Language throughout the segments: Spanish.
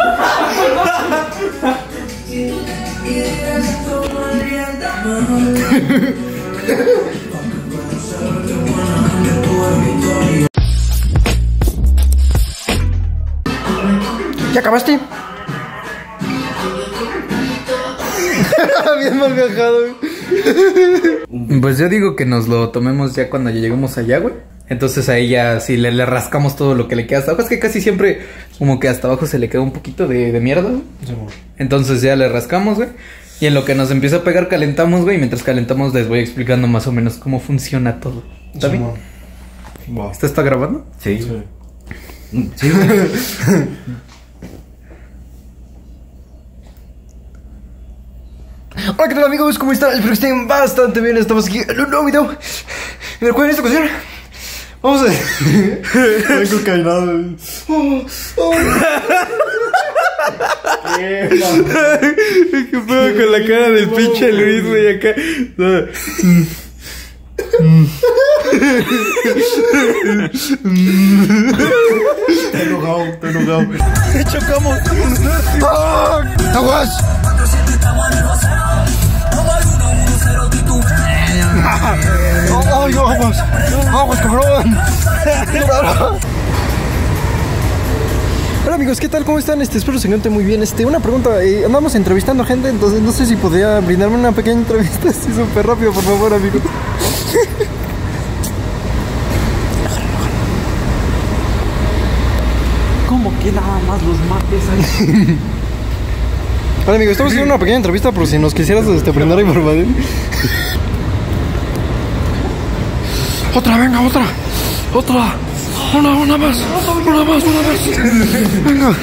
¿Ya acabaste? Bien mal viajado. Pues yo digo que nos lo tomemos ya cuando lleguemos allá, güey. Entonces ahí ya sí le rascamos todo lo que le queda hasta abajo. Es que casi siempre como que hasta abajo se le queda un poquito de mierda, güey. Entonces ya le rascamos, güey. Y en lo que nos empieza a pegar calentamos, güey. Y mientras calentamos les voy explicando más o menos cómo funciona todo. ¿Está bien? ¿Esto está grabando? Sí. Sí, güey. Hola, ¿qué tal, amigos? ¿Cómo están? Espero que estén bastante bien. Estamos aquí en un nuevo video. Y recuerden esta ocasión. Vamos a... Vengo cainado. ¿Qué pedo con la cara del pinche Luis, güey, acá? Está enojado. ¡Chocamos! ¡Aguas! ¡Ay, aguas! ¡Aguas, cabrón! Hola amigos, ¿qué tal? ¿Cómo están? Espero se encuentren muy bien. Una pregunta, andamos entrevistando gente, entonces no sé si podría brindarme una pequeña entrevista así súper rápido, por favor, amigo. ¿Cómo que nada más los mates ahí? Hola amigo, estamos haciendo una pequeña entrevista, por si nos quisieras brindar información. Otra, venga, otra. Una más. Venga.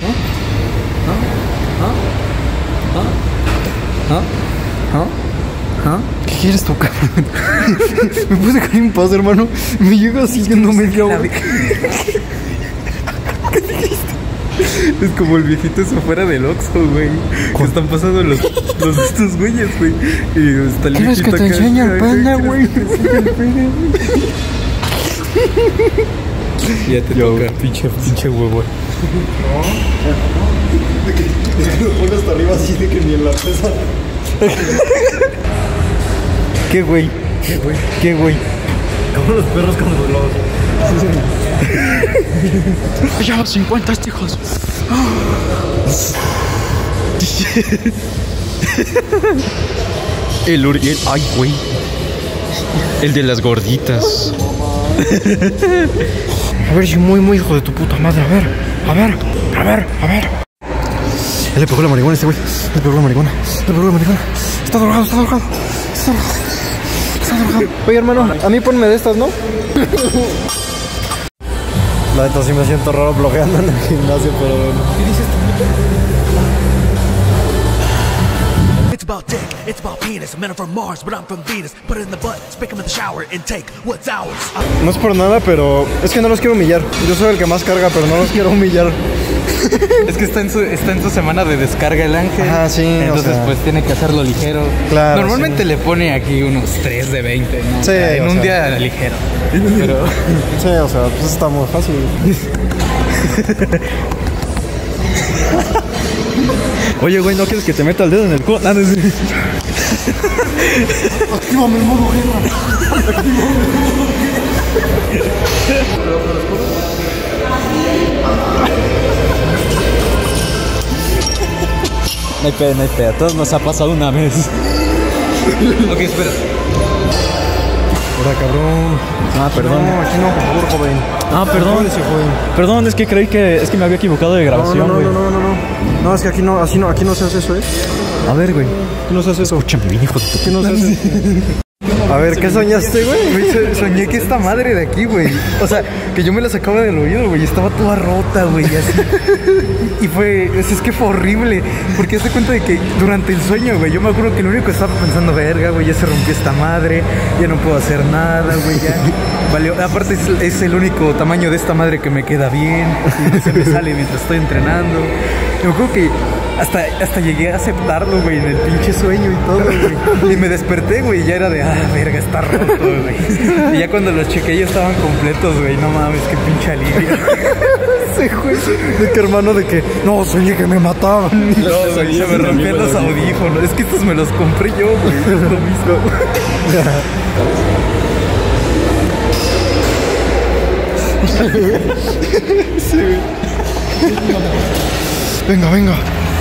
¿Qué quieres tocar? ¿Me puedes dejar en paz, hermano? Me llega siguiendo media hora. Es como el viejito eso fuera del Oxxo, güey. Que están pasando los estos güeyes, güey. Y está el ¿Quieres que te enseñe el pene, güey? Ya te toca, pinche huevo. No. Lo pones hasta arriba así de que ni en la pesa. ¿Qué güey? Como los perros con los globos. Ya, 50 hijos. El Uriel, ay, güey. El de las gorditas. A ver, si muy hijo de tu puta madre. A ver. Él le pegó la marihuana a este güey. Está drogado. Oye, hermano, a mí ponme de estas, ¿no? La neta sí me siento raro bloqueando en el gimnasio, pero bueno. ¿Qué dices tú? It's about dick, it's about penis. Men are from Mars, but I'm from Venus. Put it in the butt, stick 'em in the shower, and take what's ours. No es por nada, pero es que no los quiero humillar. Yo soy el que más carga, pero no los quiero humillar. Es que está en su semana de descarga el ángel. Ah, sí. Entonces, pues tiene que hacerlo ligero. Claro. Normalmente le pone aquí unos 3 de 20, ¿no? Sí, en un día ligero. Pero... Sí, o sea, pues está muy fácil. Oye, güey, ¿no quieres que te meta el dedo en el culo? No, no, sí. Actívame el modo guerra. No hay pedo. A todos nos ha pasado una vez. Ok, espera. Hola, cabrón. Ah, perdón. No, aquí no, por favor, joven. Ah, perdón. Jódese, joven. Perdón, es que creí que... Es que me había equivocado de grabación, güey. No. No, es que aquí no se hace eso, ¿eh? A ver, güey. Aquí no se hace eso. Escúchame bien, hijo de tu... Aquí no se hace. A ver, ¿qué soñaste, güey? Soñé que esta madre de aquí, güey. O sea, que yo me la sacaba del oído, güey. Estaba toda rota, güey, así. Y es que fue horrible. Porque te das cuenta de que durante el sueño, güey, yo me acuerdo que lo único que estaba pensando, verga, güey, ya se rompió esta madre. Ya no puedo hacer nada, güey, ya. Valió. Aparte es el único tamaño de esta madre que me queda bien. Y se me sale mientras estoy entrenando. Y me acuerdo que Hasta llegué a aceptarlo, güey, en el pinche sueño y todo, güey. Y me desperté, güey, y ya era de, verga, está roto, güey. Y ya cuando los chequé ya estaban completos, güey. No mames, qué pinche alivio. Sí, güey. De que hermano, de que, no, soñé que me mataban. No, güey, se me rompían los audífonos. Es que estos me los compré yo, güey. Es lo mismo. Sí, güey. Venga, venga.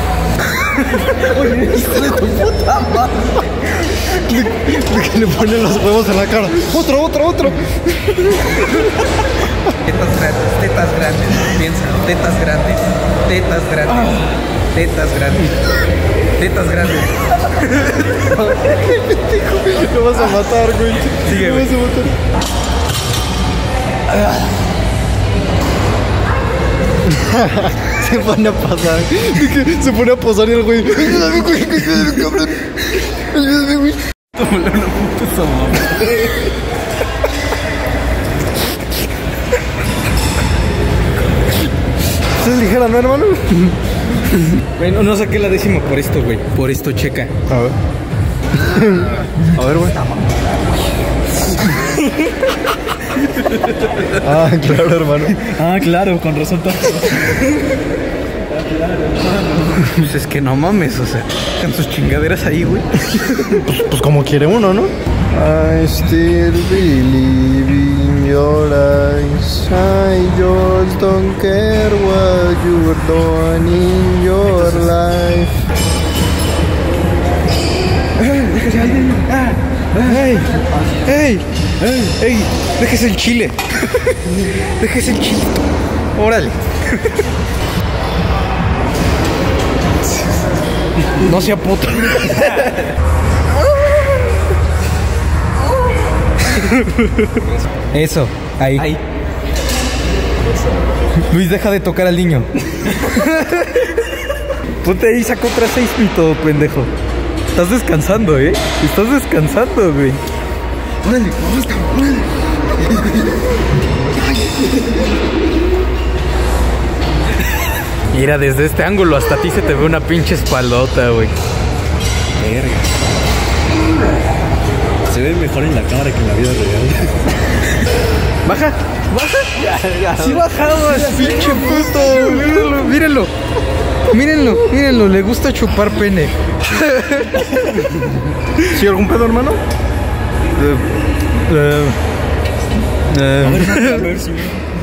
Oye, hijo de tu puta madre. De que le ponen los huevos en la cara. Otro. Tetas grandes, piensa, tetas grandes. Lo vas a matar, güey. Sigue, Lo güey. vas a matar. Se pone a pasar. Se pone a posar y el güey. Ayúdame, güey. Ayúdame, cabrón. Ayúdame, güey. Tómale una puta esa mamá. Es ligera, ¿no, hermano? Bueno, no saqué la décima por esto, güey. Por esto, checa. A ver. A ver, güey. Ah, claro, hermano. Ah, claro, con razón tanto. Pues es que no mames, o sea, con sus chingaderas ahí, güey. Pues como quiere uno, ¿no? I still believe in your eyes. I just don't care what you're doing in your life. ¡Ey! ¡Déjese el chile! ¡Déjese el chile! ¡Órale! No sea puto. Eso, ahí. Luis, deja de tocar al niño. Ponte ahí, sacó otra 6 y todo, pendejo. Estás descansando, Estás descansando, güey. ¡Órale! Mira, desde este ángulo hasta a ti se te ve una pinche espaldota, güey. Verga. Se ve mejor en la cámara que en la vida real. Baja. Sí bajamos, pinche puto. Mírenlo, le gusta chupar pene. ¿Sí algún pedo, hermano? A ver si...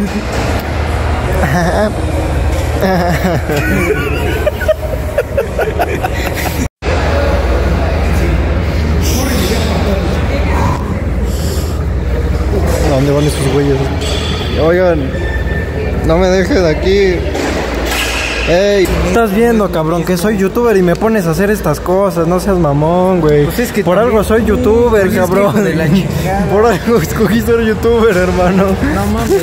¿A dónde van esos güeyes? Oigan, no me dejes de aquí. Ey, estás viendo, cabrón, que soy youtuber y me pones a hacer estas cosas. No seas mamón, güey. Pues es que por también, algo soy youtuber, pues cabrón. es que hijo de la chingada. Por algo escogí ser youtuber, hermano. No mames.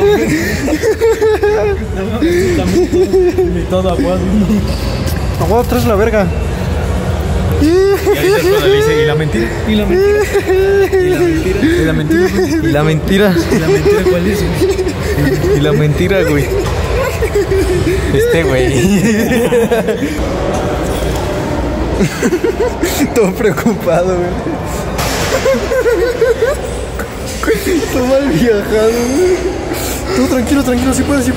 Y todo aguado. Aguado, traes la verga. Y ahorita es cuando le dice, ¿y la mentira? ¿Y la mentira? ¿Y la mentira? ¿Y la mentira? ¿Y la mentira? ¿Y la mentira cuál es? Y la mentira, güey. Este güey. Todo preocupado, güey. Todo mal viajado, güey. Tú tranquilo, si puedes.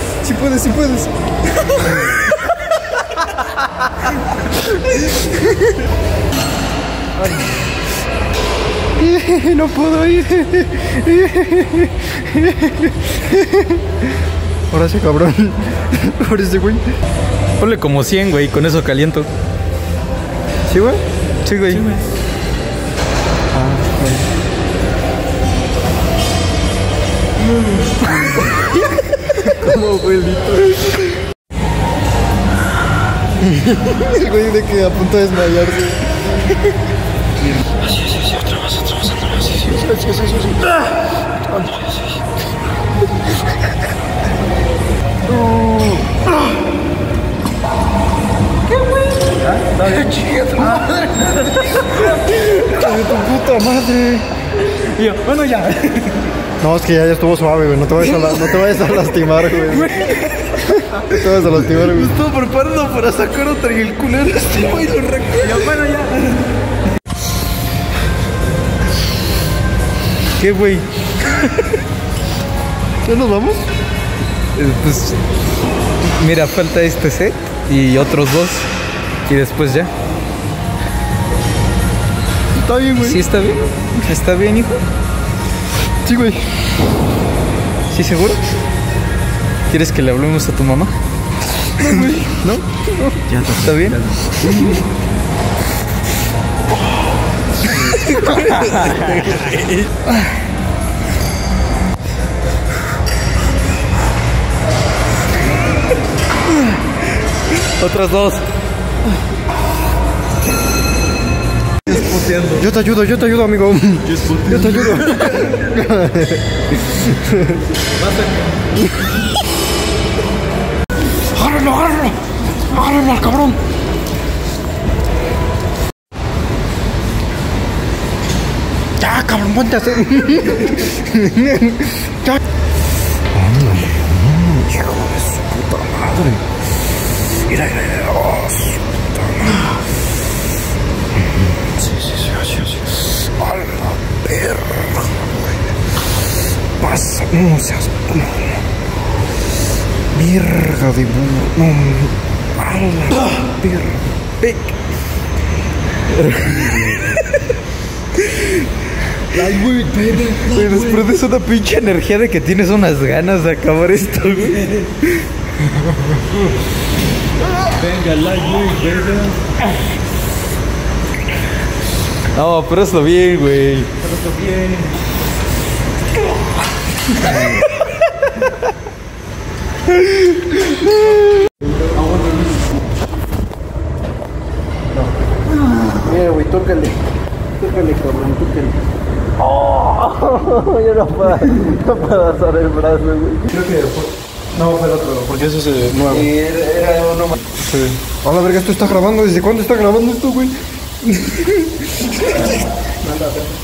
No puedo ir. Ahora sí, cabrón. Ahora ese güey. Ponle como 100, güey, con eso caliento. ¿Sí, güey? Sí, güey. Como abuelito. El güey de que a punto de desmayarse. ¿Qué güey? Dale, chica tu madre. De tu puta madre. Y yo, bueno, ya. No, es que ya estuvo suave, güey. No te vayas a lastimar, güey. Te vas a lastimar, güey. Me estaba preparando para sacar otra y el culero este güey lo recoge. Ya, bueno, ya. ¿Qué, güey? ¿Ya nos vamos? Pues, mira, falta este set y otros dos. Y después ya. Está bien, güey. ¿Sí está bien? ¿Está bien, hijo? Sí, güey. ¿Sí, seguro? ¿Quieres que le hablemos a tu mamá? No, güey. ¿No? Ya ¿Está bien? Otras dos. Yo te ayudo, amigo. Yo te ayudo. Agárralo al cabrón. Ya, cabrón, ponte a hacer. Ya. Hijo de su puta madre. Mira, oh, su puta madre. Sí. A la perra, güey. Pasa, no seas. Verga de burro. No, a la perra. Güey, desprendes una pinche energía de que tienes unas ganas de acabar esto, güey. Venga, lightweight, venga. No, pero hazlo bien, güey. Mira, güey, tócale, cabrón, tócale. Oh, yo no puedo alzar el brazo, güey. Creo que no fue el otro, porque ese es el nuevo. Era uno más. Sí. A la verga, esto está grabando. ¿Desde cuándo está grabando esto, güey?